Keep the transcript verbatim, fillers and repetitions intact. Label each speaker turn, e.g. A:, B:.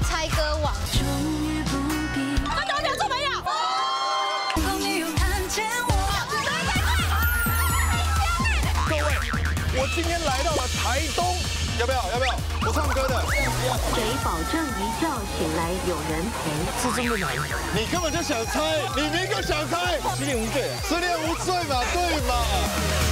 A: 猜歌王。快点，我讲做朋友。
B: 各位，我今天来到了台东，要不要？要不要？不唱歌的。
C: 谁保证一觉醒来有人陪？
B: 是真的难，你根本就想猜，你明就想猜，十点无罪，十点无罪嘛，对嘛？